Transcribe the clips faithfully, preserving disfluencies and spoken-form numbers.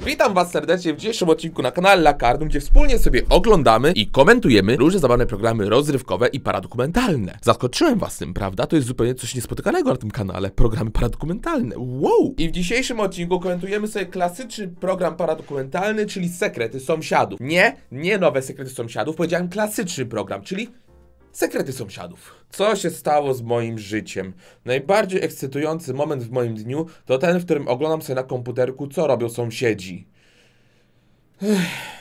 Witam was serdecznie w dzisiejszym odcinku na kanale Lakarnum, gdzie wspólnie sobie oglądamy i komentujemy różne zabawne programy rozrywkowe i paradokumentalne. Zaskoczyłem was tym, prawda? To jest zupełnie coś niespotykanego na tym kanale. Programy paradokumentalne. Wow! I w dzisiejszym odcinku komentujemy sobie klasyczny program paradokumentalny, czyli Sekrety Sąsiadów. Nie, nie nowe Sekrety Sąsiadów, powiedziałem klasyczny program, czyli Sekrety Sąsiadów. Co się stało z moim życiem? Najbardziej ekscytujący moment w moim dniu to ten, w którym oglądam sobie na komputerku, co robią sąsiedzi. Ech.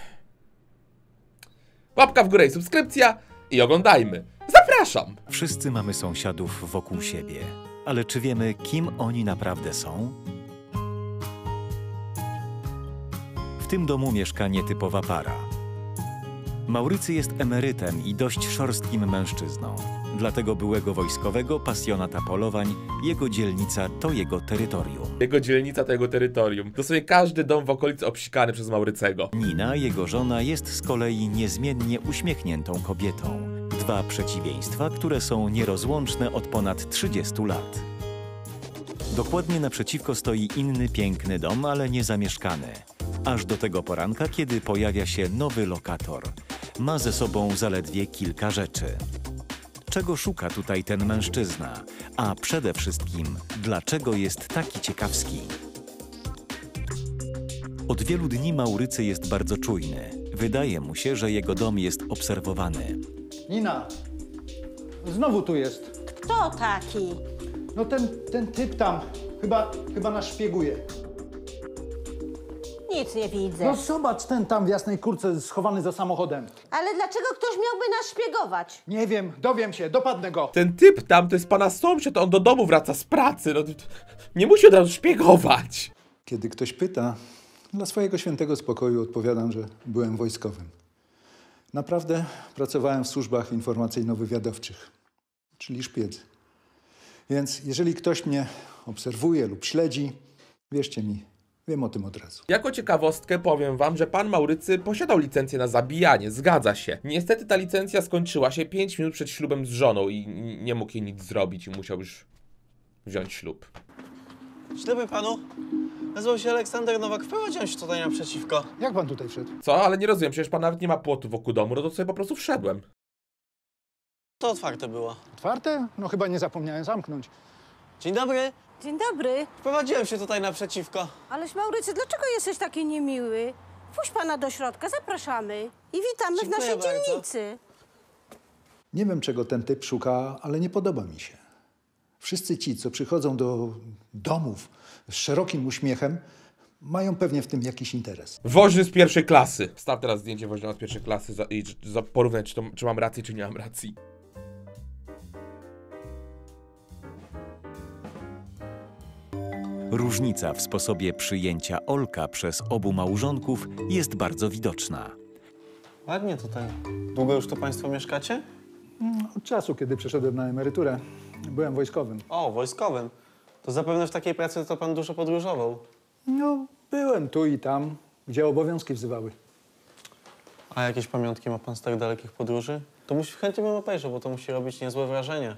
Łapka w górę i subskrypcja i oglądajmy. Zapraszam! Wszyscy mamy sąsiadów wokół siebie, ale czy wiemy, kim oni naprawdę są? W tym domu mieszka nietypowa para. Maurycy jest emerytem i dość szorstkim mężczyzną. Dla tego byłego wojskowego pasjonata polowań jego dzielnica to jego terytorium. Jego dzielnica to jego terytorium. Dosłownie każdy dom w okolicy obsikany przez Maurycego. Nina, jego żona, jest z kolei niezmiennie uśmiechniętą kobietą. Dwa przeciwieństwa, które są nierozłączne od ponad trzydziestu lat. Dokładnie naprzeciwko stoi inny piękny dom, ale niezamieszkany. Aż do tego poranka, kiedy pojawia się nowy lokator. Ma ze sobą zaledwie kilka rzeczy. Czego szuka tutaj ten mężczyzna? A przede wszystkim, dlaczego jest taki ciekawski? Od wielu dni Maurycy jest bardzo czujny. Wydaje mu się, że jego dom jest obserwowany. Nina, znowu tu jest. Kto taki? No ten, ten typ tam, chyba, chyba nas szpieguje. Nic nie widzę. No zobacz, ten tam w jasnej kurtce schowany za samochodem. Ale dlaczego ktoś miałby nas szpiegować? Nie wiem, dowiem się, dopadnę go. Ten typ tam to jest pana sąsiad, on do domu wraca z pracy. No, nie musi od razu szpiegować. Kiedy ktoś pyta, dla swojego świętego spokoju odpowiadam, że byłem wojskowym. Naprawdę pracowałem w służbach informacyjno-wywiadowczych, czyli szpiedzy. Więc jeżeli ktoś mnie obserwuje lub śledzi, wierzcie mi, wiem o tym od razu. Jako ciekawostkę powiem wam, że pan Maurycy posiadał licencję na zabijanie, zgadza się. Niestety ta licencja skończyła się pięć minut przed ślubem z żoną i nie mógł jej nic zrobić i musiał już wziąć ślub. Dzień dobry panu. Nazywam się Aleksander Nowak. Wprowadziłem się tutaj naprzeciwko. Jak pan tutaj wszedł? Co? Ale nie rozumiem, przecież pan nawet nie ma płotu wokół domu, no to sobie po prostu wszedłem. To otwarte było. Otwarte? No chyba nie zapomniałem zamknąć. Dzień dobry. Dzień dobry. Wprowadziłem się tutaj naprzeciwko. Ależ Maurycy, dlaczego jesteś taki niemiły? Wpuść pana do środka, zapraszamy. I witamy Dziękuję w naszej bardzo. dzielnicy. Nie wiem, czego ten typ szuka, ale nie podoba mi się. Wszyscy ci, co przychodzą do domów z szerokim uśmiechem, mają pewnie w tym jakiś interes. Woźny z pierwszej klasy. Staw teraz zdjęcie woźnego z pierwszej klasy za, i za, porównać, czy, to, czy mam rację, czy nie mam racji. Różnica w sposobie przyjęcia Olka przez obu małżonków jest bardzo widoczna. Ładnie tutaj. Długo już tu państwo mieszkacie? Od czasu, kiedy przeszedłem na emeryturę, byłem wojskowym. O, wojskowym. To zapewne w takiej pracy to pan dużo podróżował. No, byłem tu i tam, gdzie obowiązki wzywały. A jakieś pamiątki ma pan z tak dalekich podróży? To musi, chętnie bym obejrzał, bo to musi robić niezłe wrażenie.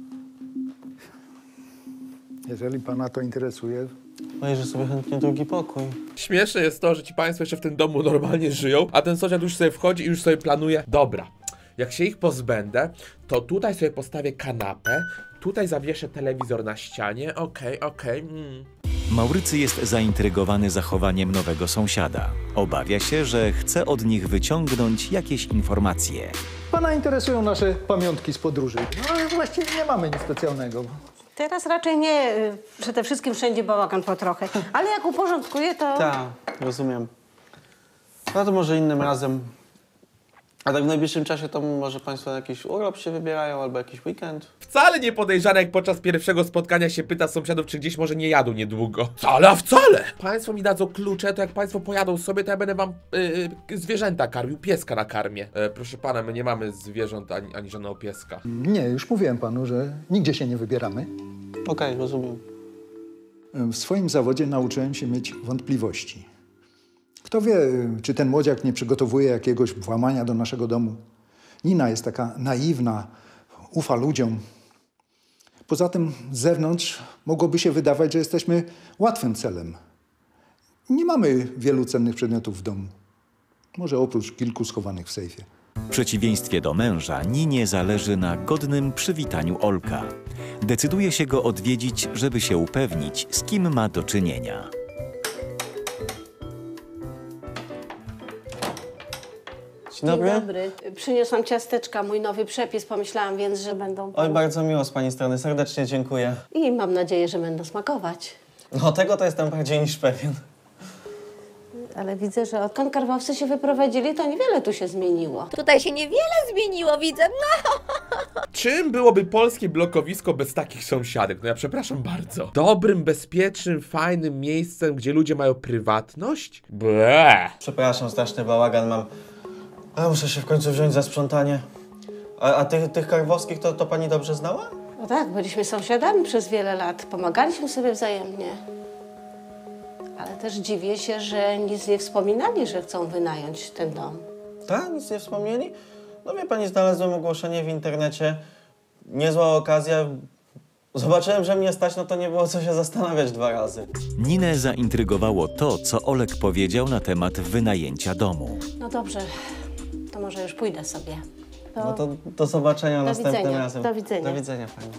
Jeżeli pana to interesuje. Obejrzę sobie chętnie drugi pokój. Śmieszne jest to, że ci państwo jeszcze w tym domu normalnie żyją, a ten sąsiad już sobie wchodzi i już sobie planuje, dobra, jak się ich pozbędę, to tutaj sobie postawię kanapę, tutaj zawieszę telewizor na ścianie, okej, okay, okej. Okay, mm. Maurycy jest zaintrygowany zachowaniem nowego sąsiada. Obawia się, że chce od nich wyciągnąć jakieś informacje. Pana interesują nasze pamiątki z podróży. No ale właściwie nie mamy nic specjalnego. Teraz raczej nie, y, przede wszystkim wszędzie bałagan po trochę. Ale jak uporządkuję, to... Tak, rozumiem. No to może innym razem. A tak w najbliższym czasie to może państwo na jakiś urlop się wybierają albo jakiś weekend? Wcale nie podejrzane, jak podczas pierwszego spotkania się pyta sąsiadów, czy gdzieś może nie jadą niedługo. Wcale, a wcale! Państwo mi dadzą klucze, to jak państwo pojadą sobie, to ja będę wam yy, zwierzęta karmił, pieska nakarmię. E, proszę pana, my nie mamy zwierząt ani, ani żadnego pieska. Nie, już mówiłem panu, że nigdzie się nie wybieramy. Okej, okay, rozumiem. W swoim zawodzie nauczyłem się mieć wątpliwości. Kto wie, czy ten młodziak nie przygotowuje jakiegoś włamania do naszego domu. Nina jest taka naiwna, ufa ludziom. Poza tym z zewnątrz mogłoby się wydawać, że jesteśmy łatwym celem. Nie mamy wielu cennych przedmiotów w domu. Może oprócz kilku schowanych w sejfie. W przeciwieństwie do męża, Ninie zależy na godnym przywitaniu Olka. Decyduje się go odwiedzić, żeby się upewnić, z kim ma do czynienia. Dzień dobry. Dzień dobry. Przyniosłam ciasteczka, mój nowy przepis. Pomyślałam więc, że będą... Oj, bardzo miło z pani strony, serdecznie dziękuję. I mam nadzieję, że będą smakować. No tego to jestem bardziej niż pewien. Ale widzę, że odkąd Karwowcy się wyprowadzili, to niewiele tu się zmieniło. Tutaj się niewiele zmieniło, widzę. No. Czym byłoby polskie blokowisko bez takich sąsiadek? No ja przepraszam bardzo. Dobrym, bezpiecznym, fajnym miejscem, gdzie ludzie mają prywatność? Ble. Przepraszam, straszny bałagan mam. A muszę się w końcu wziąć za sprzątanie. A, a tych, tych Karwowskich to, to pani dobrze znała? No tak, byliśmy sąsiadami przez wiele lat. Pomagaliśmy sobie wzajemnie. Ale też dziwię się, że nic nie wspominali, że chcą wynająć ten dom. Tak? Nic nie wspomnieli? No wie pani, znalazłem ogłoszenie w internecie. Niezła okazja. Zobaczyłem, że mnie stać, no to nie było co się zastanawiać dwa razy. Ninę zaintrygowało to, co Olek powiedział na temat wynajęcia domu. No dobrze, to może już pójdę sobie. To... No to do zobaczenia Do następnym widzenia. razem. Do widzenia. Do widzenia pani.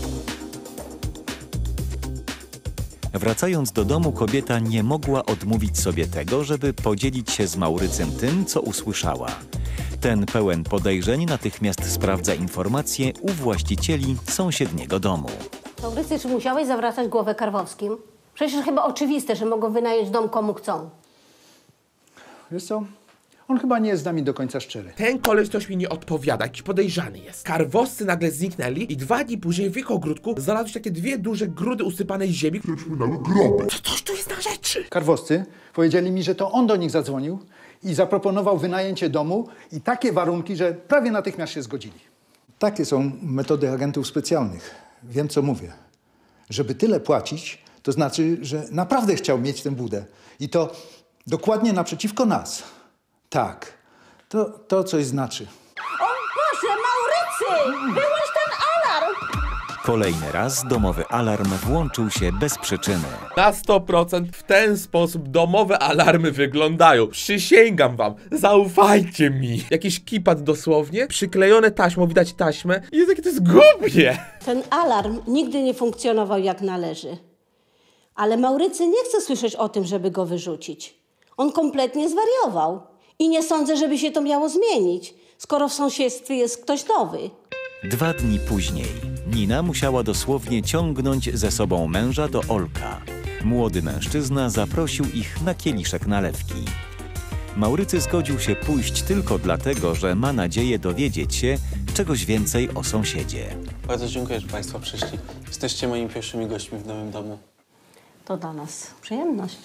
Wracając do domu, kobieta nie mogła odmówić sobie tego, żeby podzielić się z Maurycem tym, co usłyszała. Ten pełen podejrzeń natychmiast sprawdza informacje u właścicieli sąsiedniego domu. Maurycy, czy musiałeś zawracać głowę Karwowskim? Przecież chyba oczywiste, że mogą wynająć dom komu chcą. Wiesz co? On chyba nie jest z nami do końca szczery. Ten koleś coś mi nie odpowiada, jakiś podejrzany jest. Karwowscy nagle zniknęli i dwa dni później w ich ogródku znalazły się takie dwie duże grudy usypanej ziemi, które przypominały groby. Co coś tu jest na rzeczy? Karwowscy powiedzieli mi, że to on do nich zadzwonił i zaproponował wynajęcie domu i takie warunki, że prawie natychmiast się zgodzili. Takie są metody agentów specjalnych. Wiem, co mówię. Żeby tyle płacić, to znaczy, że naprawdę chciał mieć tę budę. I to dokładnie naprzeciwko nas. Tak, to, to coś znaczy. O Boże, Maurycy! Byłeś ten alarm! Kolejny raz domowy alarm włączył się bez przyczyny. Na sto procent w ten sposób domowe alarmy wyglądają. Przysięgam wam, zaufajcie mi. Jakiś kipat dosłownie, przyklejone taśmą, widać taśmę i jest takie to jest głupie. Ten alarm nigdy nie funkcjonował jak należy. Ale Maurycy nie chce słyszeć o tym, żeby go wyrzucić. On kompletnie zwariował. I nie sądzę, żeby się to miało zmienić, skoro w sąsiedztwie jest ktoś nowy. Dwa dni później Nina musiała dosłownie ciągnąć ze sobą męża do Olka. Młody mężczyzna zaprosił ich na kieliszek nalewki. Maurycy zgodził się pójść tylko dlatego, że ma nadzieję dowiedzieć się czegoś więcej o sąsiedzie. Bardzo dziękuję, że państwo przyszli. Jesteście moimi pierwszymi gośćmi w nowym domu. To dla nas przyjemność.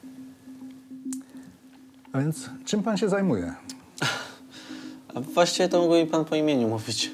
A więc czym pan się zajmuje? A właściwie to mógłby mi pan po imieniu mówić.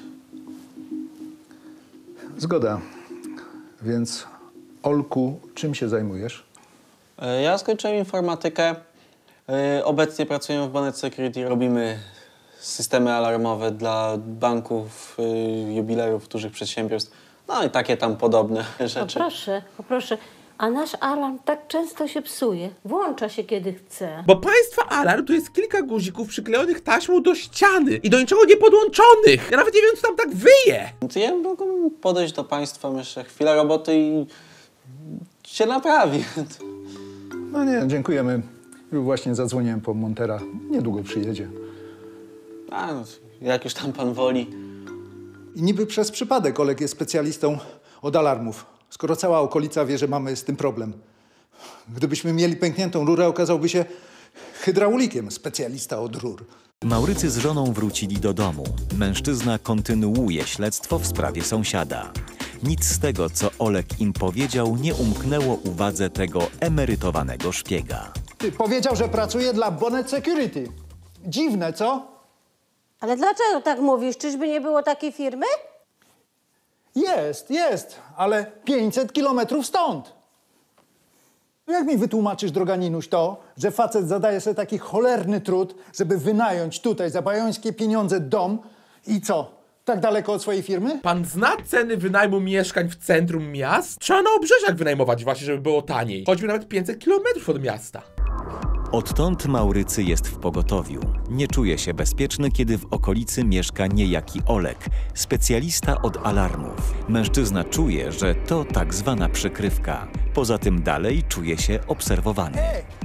Zgoda. Więc, Olku, czym się zajmujesz? E, Ja skończyłem informatykę. E, Obecnie pracuję w Bonet Security. Robimy systemy alarmowe dla banków, e, jubilerów, dużych przedsiębiorstw. No i takie tam podobne O rzeczy. proszę, o proszę. A nasz alarm tak często się psuje. Włącza się kiedy chce. Bo państwa alarm to jest kilka guzików przyklejonych taśmą do ściany i do niczego nie podłączonych. Ja nawet nie wiem, co tam tak wyje. To ja mógłbym podejść do państwa, myślę, chwilę roboty i się naprawi. No nie, dziękujemy. Właśnie zadzwoniłem po montera. Niedługo przyjedzie. A, no, jak już tam pan woli. I niby przez przypadek Olek jest specjalistą od alarmów, skoro cała okolica wie, że mamy z tym problem. Gdybyśmy mieli pękniętą rurę, okazałby się hydraulikiem, specjalista od rur. Maurycy z żoną wrócili do domu. Mężczyzna kontynuuje śledztwo w sprawie sąsiada. Nic z tego, co Olek im powiedział, nie umknęło uwadze tego emerytowanego szpiega. Ty powiedział, że pracuje dla Bonet Security. Dziwne, co? Ale dlaczego tak mówisz? Czyżby nie było takiej firmy? Jest, jest, ale pięćset kilometrów stąd. Jak mi wytłumaczysz, droga Ninuś, to, że facet zadaje sobie taki cholerny trud, żeby wynająć tutaj za bajońskie pieniądze dom i co, tak daleko od swojej firmy? Pan zna ceny wynajmu mieszkań w centrum miast? Trzeba na obrzeżach wynajmować właśnie, żeby było taniej. Choćby nawet pięćset kilometrów od miasta. Odtąd Maurycy jest w pogotowiu. Nie czuje się bezpieczny, kiedy w okolicy mieszka niejaki Olek, specjalista od alarmów. Mężczyzna czuje, że to tak zwana przykrywka. Poza tym dalej czuje się obserwowany.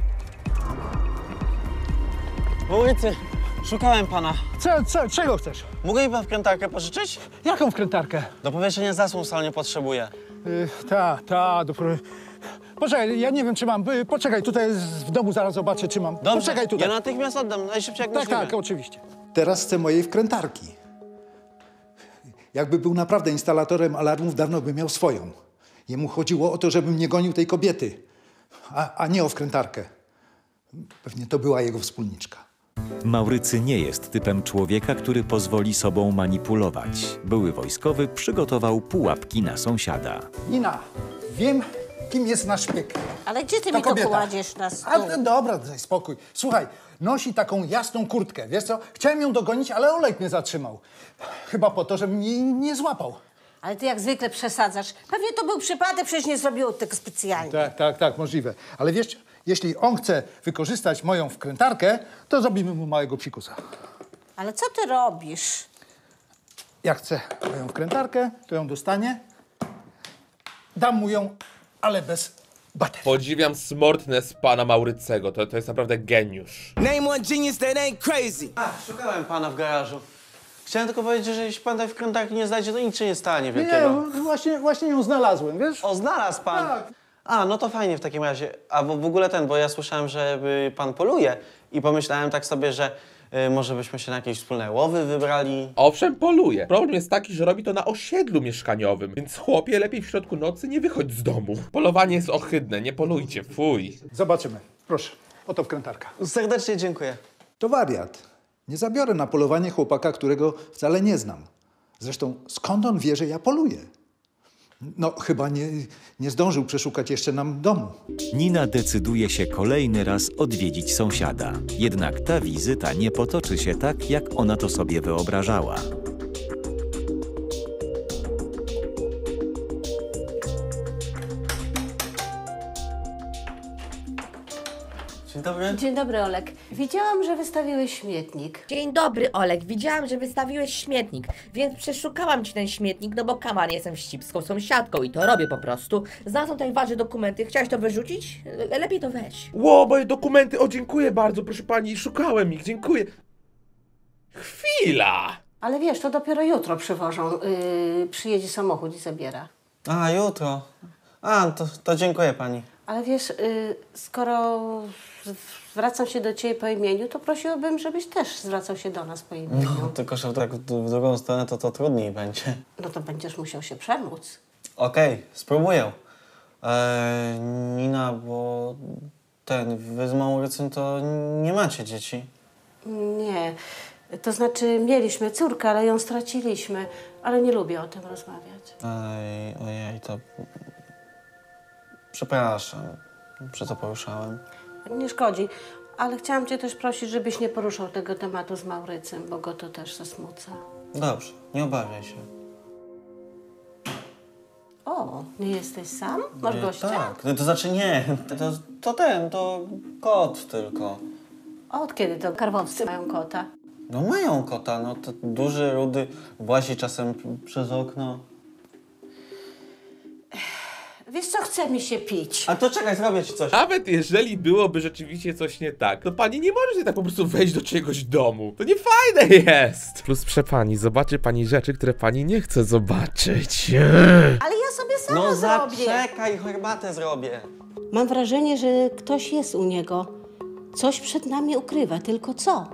Maurycy, szukałem pana. Co, co, czego chcesz? Mógł mi pan wkrętarkę pożyczyć? Jaką wkrętarkę? Do powieszenia zasłon salnie potrzebuję. Yy, ta, ta, do... Poczekaj, ja nie wiem, czy mam. Yy, poczekaj, tutaj w domu zaraz zobaczę, czy mam. Dobrze, Poczekaj tutaj. ja natychmiast oddam, najszybciej jak Tak, możliwe. tak, oczywiście. Teraz chcę mojej wkrętarki. Jakby był naprawdę instalatorem alarmów, dawno by miał swoją. Jemu chodziło o to, żebym nie gonił tej kobiety, a, a nie o wkrętarkę. Pewnie to była jego wspólniczka. Maurycy nie jest typem człowieka, który pozwoli sobą manipulować. Były wojskowy przygotował pułapki na sąsiada. Nina, wiem, kim jest nasz szpieg. Ale gdzie ty To mi to kobieta. kładziesz na stół? Ale dobra, daj spokój. Słuchaj, nosi taką jasną kurtkę, wiesz co? Chciałem ją dogonić, ale Olek mnie zatrzymał. Chyba po to, żeby mnie nie złapał. Ale ty jak zwykle przesadzasz. Pewnie to był przypadek, przecież nie zrobiło tego specjalnie. Tak, tak, tak, możliwe. Ale wiesz, jeśli on chce wykorzystać moją wkrętarkę, to zrobimy mu małego psikusa. Ale co ty robisz? Jak chce moją wkrętarkę, to ją dostanie. Dam mu ją, ale bez baterii. Podziwiam smartness pana Maurycego, to, to jest naprawdę geniusz. Name one genius that ain't crazy. A, szukałem pana w garażu. Chciałem tylko powiedzieć, że jeśli pan tej wkrętarki nie znajdzie, to nic się nie stanie Nie, wielkiego. nie, właśnie, właśnie ją znalazłem, wiesz? O, znalazł pan. Tak. A, no to fajnie w takim razie. A bo w ogóle ten, bo ja słyszałem, że y, pan poluje i pomyślałem tak sobie, że y, może byśmy się na jakieś wspólne łowy wybrali. Owszem, poluje. Problem jest taki, że robi to na osiedlu mieszkaniowym, więc chłopie, lepiej w środku nocy nie wychodź z domu. Polowanie jest ohydne, nie polujcie, fuj. Zobaczymy. Proszę, oto wkrętarka. Serdecznie dziękuję. To wariat. Nie zabiorę na polowanie chłopaka, którego wcale nie znam. Zresztą skąd on wie, że ja poluję? No, chyba nie, nie zdążył przeszukać jeszcze nam domu. Nina decyduje się kolejny raz odwiedzić sąsiada. Jednak ta wizyta nie potoczy się tak, jak ona to sobie wyobrażała. Dzień dobry. Dzień dobry, Olek. Widziałam, że wystawiłeś śmietnik. Dzień dobry, Olek. Widziałam, że wystawiłeś śmietnik, więc przeszukałam ci ten śmietnik, no bo kaman, jestem ścipską sąsiadką i to robię po prostu. Znalazłam tutaj ważne dokumenty. Chciałeś to wyrzucić? Le- Lepiej to weź. Ło, moje dokumenty, o dziękuję bardzo, proszę pani, szukałem ich, dziękuję. Chwila! Ale wiesz, to dopiero jutro przywożą. Yy, przyjedzie samochód i zabiera. A, jutro. A, to, to dziękuję pani. Ale wiesz, yy, skoro zwracam się do ciebie po imieniu, to prosiłabym, żebyś też zwracał się do nas po imieniu. No, tylko, że tak w w drugą stronę to, to trudniej będzie. No to będziesz musiał się przemóc. Okej, spróbuję. Eee, Nina, bo ten, wy z Maurycym to nie macie dzieci. Nie. To znaczy mieliśmy córkę, ale ją straciliśmy. Ale nie lubię o tym rozmawiać. Ej, ojej, to... Przepraszam, że to poruszałem. Nie szkodzi. Ale chciałam cię też prosić, żebyś nie poruszał tego tematu z Maurycym, bo go to też zasmuca. Dobrze, nie obawiaj się. O, nie jesteś sam? Masz Nie, gościa? Tak, no to znaczy nie, to, to ten, to kot tylko. Od kiedy to karwowcy mają kota? No mają kota, no to duży, rudy, włazi czasem p- przez okno. Wiesz co, chce mi się pić. A to czekaj, zrobię ci coś. Nawet jeżeli byłoby rzeczywiście coś nie tak, to pani nie może się tak po prostu wejść do czyjegoś domu. To nie fajne jest! Plus, proszę pani, zobaczy pani rzeczy, które pani nie chce zobaczyć. Ale ja sobie sama No zrobię. zaczekaj, herbatę zrobię. Mam wrażenie, że ktoś jest u niego. Coś przed nami ukrywa, tylko co?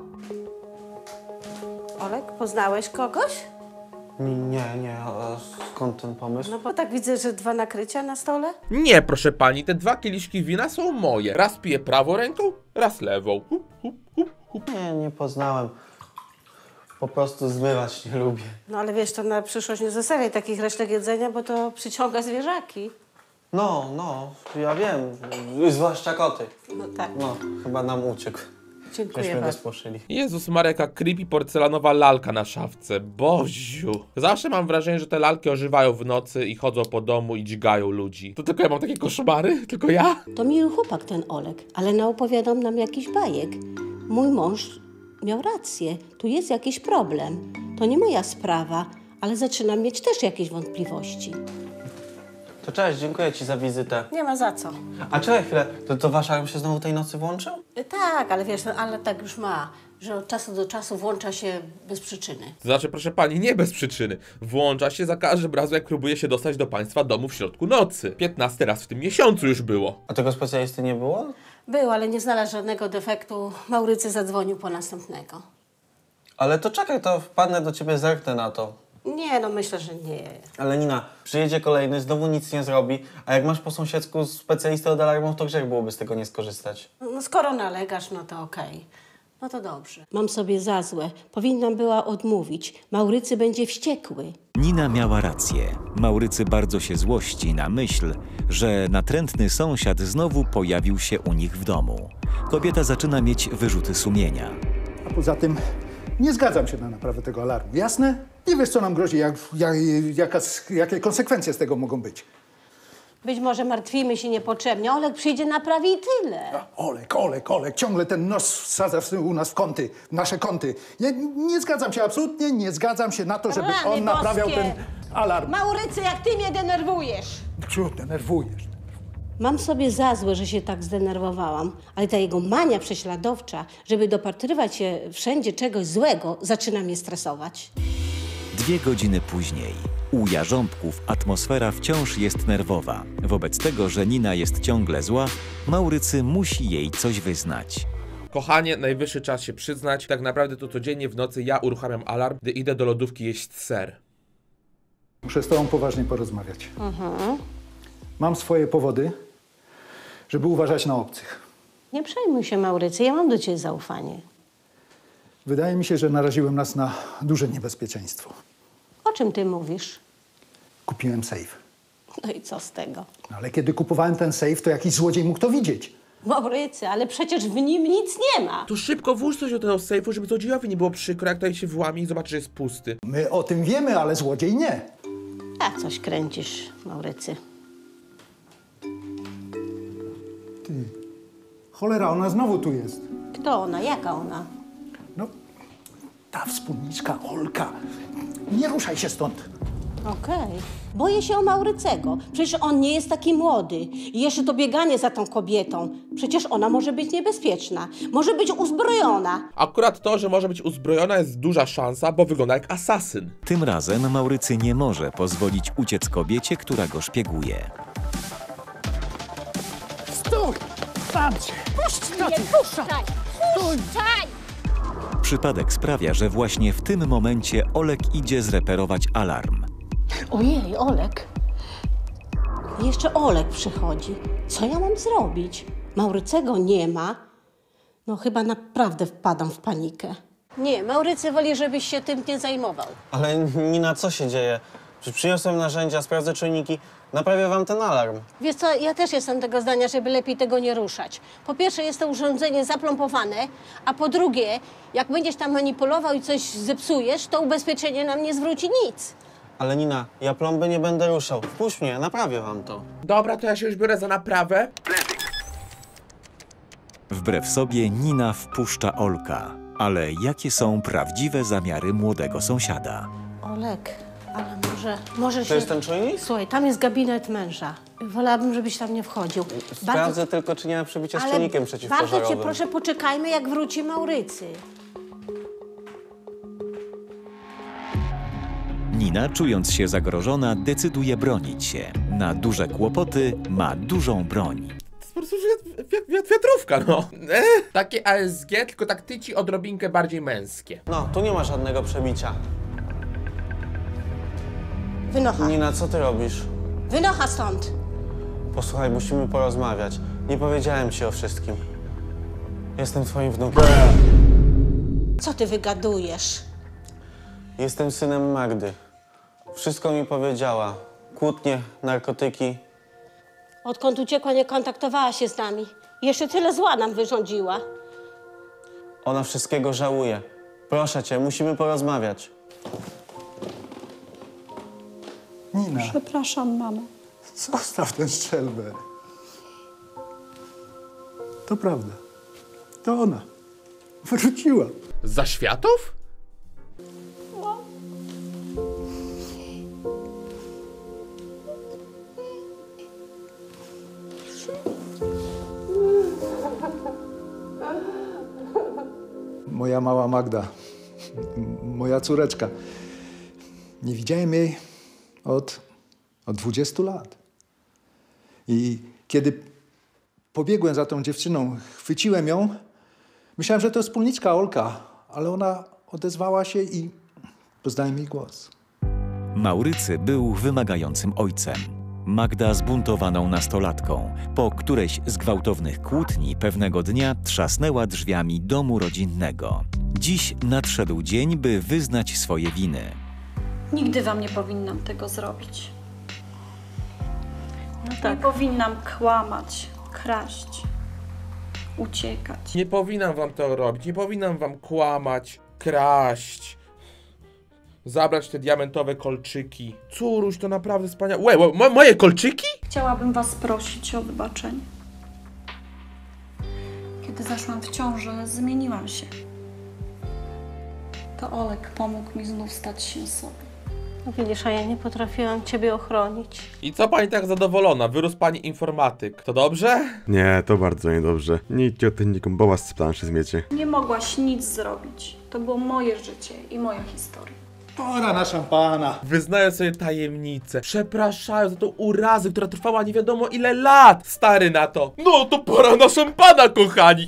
Olek, poznałeś kogoś? Nie, nie, a skąd ten pomysł? No bo tak widzę, że dwa nakrycia na stole. Nie, proszę pani, te dwa kieliszki wina są moje. Raz piję prawą ręką, raz lewą. Hup, hup, hup, hup. Nie, nie poznałem. Po prostu zmywać nie lubię. No ale wiesz, to na przyszłość nie zostawiaj takich resztek jedzenia, bo to przyciąga zwierzaki. No, no, ja wiem, zwłaszcza koty. No tak. No, chyba nam uciekł. Dziękuję Żeśmy bardzo. rozproszyli. Jezus Maria, jaka creepy porcelanowa lalka na szafce. Boziu. Zawsze mam wrażenie, że te lalki ożywają w nocy i chodzą po domu i dźgają ludzi. To tylko ja mam takie koszmary? Tylko ja? To miły chłopak ten Olek, ale naopowiadał nam jakiś bajek. Mój mąż miał rację, tu jest jakiś problem. To nie moja sprawa, ale zaczynam mieć też jakieś wątpliwości. To cześć, dziękuję ci za wizytę. Nie ma za co. A czekaj chwilę, to, to wasz alarm się znowu tej nocy włączył? Tak, ale wiesz, ale tak już ma, że od czasu do czasu włącza się bez przyczyny. To znaczy, proszę pani, nie bez przyczyny. Włącza się za każdym razem, jak próbuje się dostać do państwa domu w środku nocy. piętnasty raz w tym miesiącu już było. A tego specjalisty nie było? Był, ale nie znalazł żadnego defektu. Maurycy zadzwonił po następnego. Ale to czekaj, to wpadnę do ciebie, zerknę na to. Nie, no myślę, że nie. Ale Nina, przyjedzie kolejny, znowu nic nie zrobi, a jak masz po sąsiedzku specjalistę od alarmów, to grzech byłoby z tego nie skorzystać. No skoro nalegasz, no to okej. No to dobrze. Mam sobie za złe. Powinnam była odmówić. Maurycy będzie wściekły. Nina miała rację. Maurycy bardzo się złości na myśl, że natrętny sąsiad znowu pojawił się u nich w domu. Kobieta zaczyna mieć wyrzuty sumienia. A poza tym nie zgadzam się na naprawę tego alarmu, jasne? Nie wiesz, co nam grozi, jak, jak, jaka, jakie konsekwencje z tego mogą być. Być może martwimy się niepotrzebnie. Olek przyjdzie, naprawi i tyle. Olek, Olek, Olek, ciągle ten nos wsadza w- u nas w kąty, w nasze kąty. Ja nie zgadzam się, absolutnie nie zgadzam się na to, żeby Rany on naprawiał boskie. ten alarm. Maurycy, jak ty mnie denerwujesz. Wśród, denerwujesz. Mam sobie za złe, że się tak zdenerwowałam, ale ta jego mania prześladowcza, żeby dopatrywać się wszędzie czegoś złego, zaczyna mnie stresować. Dwie godziny później. U Jarząbków atmosfera wciąż jest nerwowa. Wobec tego, że Nina jest ciągle zła, Maurycy musi jej coś wyznać. Kochanie, najwyższy czas się przyznać. Tak naprawdę to codziennie w nocy ja uruchamiam alarm, gdy idę do lodówki jeść ser. Muszę z tobą poważnie porozmawiać. Mam swoje powody, żeby uważać na obcych. Nie przejmuj się, Maurycy, ja mam do ciebie zaufanie. Wydaje mi się, że naraziłem nas na duże niebezpieczeństwo. O czym ty mówisz? Kupiłem sejf. No i co z tego? No, ale kiedy kupowałem ten sejf, to jakiś złodziej mógł to widzieć. Maurycy, ale przecież w nim nic nie ma. To szybko włóż coś do tego sejfu, żeby złodziejowi nie było przykro, jak tutaj się włamie i zobaczy, że jest pusty. My o tym wiemy, ale złodziej nie. A coś kręcisz, Maurycy. Ty, cholera, ona znowu tu jest. Kto ona? Jaka ona? No, ta wspólniczka Olka. Nie ruszaj się stąd. Okej. Boję się o Maurycego. Przecież on nie jest taki młody. I jeszcze to bieganie za tą kobietą. Przecież ona może być niebezpieczna. Może być uzbrojona. Akurat to, że może być uzbrojona, jest duża szansa, bo wygląda jak asasyn. Tym razem Maurycy nie może pozwolić uciec kobiecie, która go szpieguje. Stój! Tam cię! Puść mnie, puszczaj! Puszczaj! Przypadek sprawia, że właśnie w tym momencie Olek idzie zreperować alarm. Ojej, Olek. Jeszcze Olek przychodzi. Co ja mam zrobić? Maurycego nie ma. No chyba naprawdę wpadam w panikę. Nie, Maurycy woli, żebyś się tym nie zajmował. Ale Nina, co się dzieje? Przecież przyniosłem narzędzia, sprawdzę czujniki, naprawię wam ten alarm. Wiesz co, ja też jestem tego zdania, żeby lepiej tego nie ruszać. Po pierwsze, jest to urządzenie zaplombowane, a po drugie, jak będziesz tam manipulował i coś zepsujesz, to ubezpieczenie nam nie zwróci nic. Ale Nina, ja plomby nie będę ruszał. Wpuść mnie, naprawię wam to. Dobra, to ja się już biorę za naprawę. Wbrew sobie Nina wpuszcza Olka. Ale jakie są prawdziwe zamiary młodego sąsiada? Olek, ale może, może To się... jest ten czujnik? Słuchaj, tam jest gabinet męża. Wolałabym, żebyś tam nie wchodził. Sprawdzę tylko, czy nie ma przebicia z ale czujnikiem bardzo przeciwpożarowym. cię proszę, poczekajmy, jak wróci Maurycy. Nina, czując się zagrożona, decyduje bronić się. Na duże kłopoty ma dużą broń. To jest po prostu wiat, wiat, wiat, wiatrówka, no. E, takie A S G, tylko tak tyci odrobinkę bardziej męskie. No, tu nie ma żadnego przebicia. Wynocha, Nina, co ty robisz? wynocha stąd. Posłuchaj, musimy porozmawiać. Nie powiedziałem ci o wszystkim. Jestem twoim wnukiem. Co ty wygadujesz? Jestem synem Magdy. Wszystko mi powiedziała. Kłótnie, narkotyki. Odkąd uciekła, nie kontaktowała się z nami. Jeszcze tyle zła nam wyrządziła. Ona wszystkiego żałuje. Proszę cię, musimy porozmawiać. Nina, Przepraszam, mamo. zostaw tę strzelbę. To prawda. To ona. Wróciła. Z zaświatów? Moja mała Magda, m- moja córeczka. Nie widziałem jej od, od dwudziestu lat. I kiedy pobiegłem za tą dziewczyną, chwyciłem ją, myślałem, że to wspólniczka Olka, ale ona odezwała się i poznałem jej głos. Maurycy był wymagającym ojcem. Magda zbuntowaną nastolatką. Po którejś z gwałtownych kłótni pewnego dnia trzasnęła drzwiami domu rodzinnego. Dziś nadszedł dzień, by wyznać swoje winy. Nigdy wam nie powinnam tego zrobić. No Nie tak. powinnam kłamać, kraść, uciekać. Nie powinnam wam to robić, nie powinnam wam kłamać, kraść, zabrać te diamentowe kolczyki. Córuś, to naprawdę wspaniałe. Łe, łe, mo moje kolczyki? Chciałabym was prosić o wybaczenie. Kiedy zaszłam w ciążę, zmieniłam się. To Olek pomógł mi znów stać się sobą. No widzisz, a ja nie potrafiłam ciebie ochronić. I co pani tak zadowolona? Wyrósł pani informatyk. To dobrze? Nie, to bardzo niedobrze. Nie idźcie od technikum, bo was z planszy zmiecie. Nie mogłaś nic zrobić. To było moje życie i moja historia. Pora na szampana. Wyznaję sobie tajemnicę. Przepraszam za tą urazę, która trwała nie wiadomo ile lat. Stary na to. No to pora na szampana, kochani.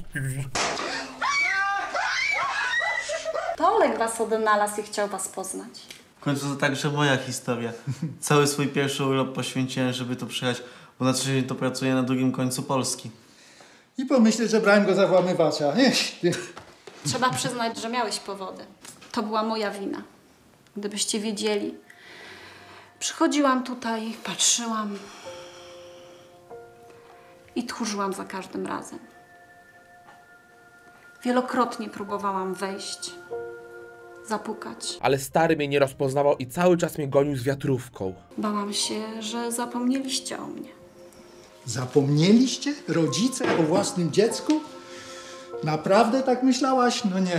To Olek was odnalazł i chciał was poznać. W końcu to także moja historia. Cały swój pierwszy urlop poświęciłem, żeby tu przyjechać, bo na co dzień to pracuję na drugim końcu Polski. I pomyśleć, że brałem go za włamywacza. Ech, ty. Trzeba przyznać, że miałeś powody. To była moja wina. Gdybyście wiedzieli. Przychodziłam tutaj, patrzyłam i tchórzyłam za każdym razem. Wielokrotnie próbowałam wejść, zapukać. Ale stary mnie nie rozpoznawał i cały czas mnie gonił z wiatrówką. Bałam się, że zapomnieliście o mnie. Zapomnieliście, rodzice, o własnym dziecku? Naprawdę tak myślałaś? No nie.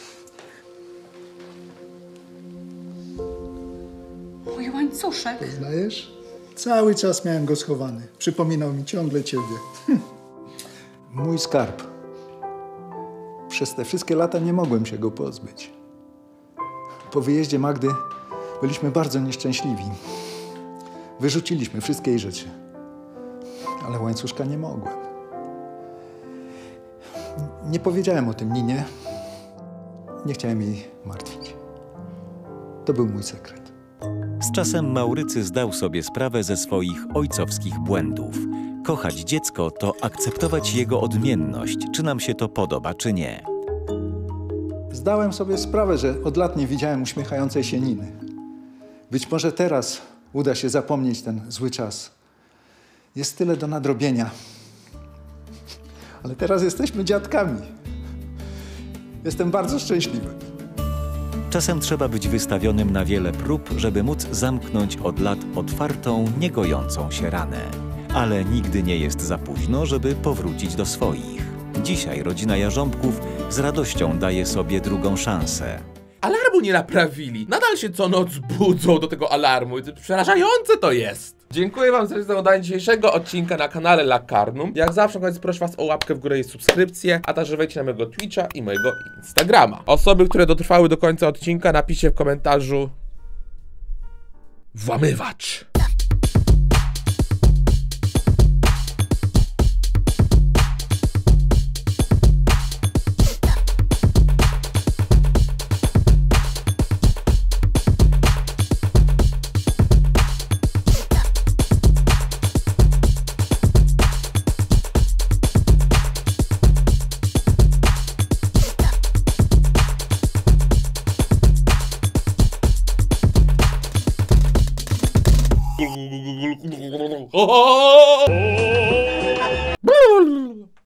Mój łańcuszek. Poznajesz? Cały czas miałem go schowany. Przypominał mi ciągle ciebie. Mój skarb. Przez te wszystkie lata nie mogłem się go pozbyć. Po wyjeździe Magdy byliśmy bardzo nieszczęśliwi. Wyrzuciliśmy wszystkie jej rzeczy. Ale łańcuszka nie mogłem. Nie powiedziałem o tym Ninie. Nie chciałem jej martwić. To był mój sekret. Z czasem Maurycy zdał sobie sprawę ze swoich ojcowskich błędów. Kochać dziecko to akceptować jego odmienność, czy nam się to podoba, czy nie. Zdałem sobie sprawę, że od lat nie widziałem uśmiechającej się Niny. Być może teraz uda się zapomnieć ten zły czas. Jest tyle do nadrobienia. Ale teraz jesteśmy dziadkami. Jestem bardzo szczęśliwy. Czasem trzeba być wystawionym na wiele prób, żeby móc zamknąć od lat otwartą, niegojącą się ranę. Ale nigdy nie jest za późno, żeby powrócić do swoich. Dzisiaj rodzina Jarząbków z radością daje sobie drugą szansę. Alarmu nie naprawili. Nadal się co noc budzą do tego alarmu. Przerażające to jest. Dziękuję wam serdecznie za oglądanie dzisiejszego odcinka na kanale Lakarnum. Jak zawsze na koniec proszę was o łapkę w górę i subskrypcję, a także wejdźcie na mojego Twitcha i mojego Instagrama. Osoby, które dotrwały do końca odcinka, napiszcie w komentarzu włamywacz. Oh!